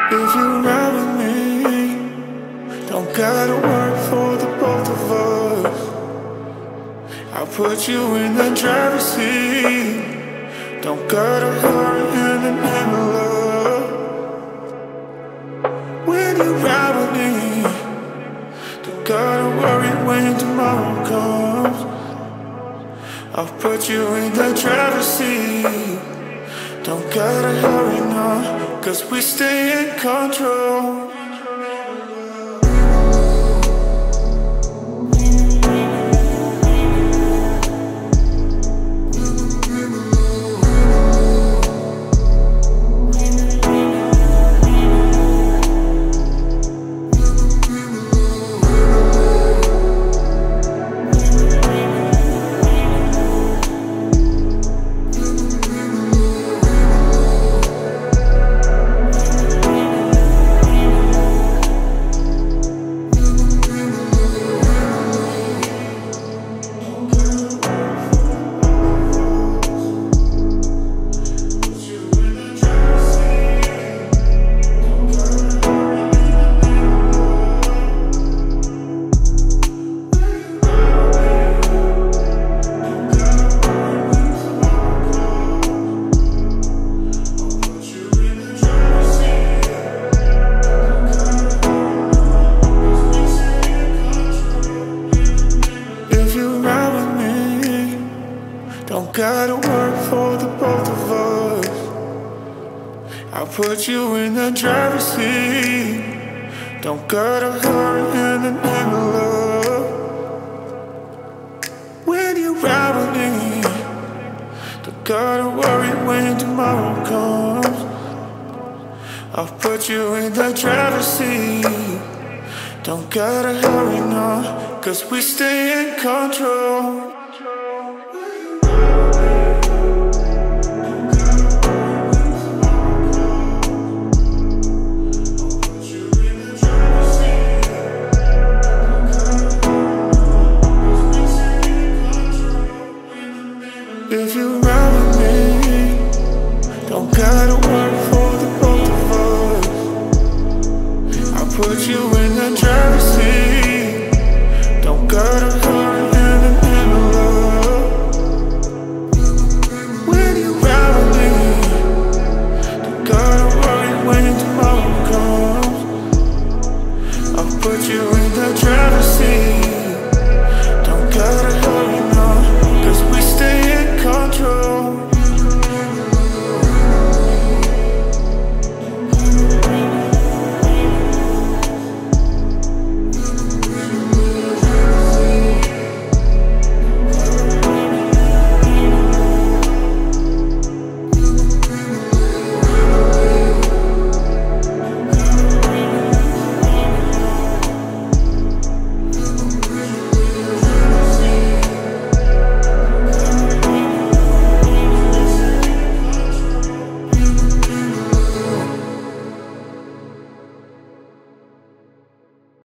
If you ride with me, don't gotta work for the both of us. I'll put you in the driver's seat. Don't gotta hurry in the name of love. When you ride with me, don't gotta worry when tomorrow comes. I'll put you in the driver's seat. Don't gotta hurry now, 'cause we stay in control. Don't gotta work for the both of us. I'll put you in the driver's seat. Don't gotta hurry in the name of love. When you ride with me, don't gotta worry when tomorrow comes. I'll put you in the driver's seat. Don't gotta hurry now, 'cause we stay in control. If you ride with me, don't gotta work for the both of us. I'll put you in the driver's seat. Don't gotta hurry in the name of love. When you ride with me, don't gotta worry when tomorrow comes. I'll put you in the driver's seat.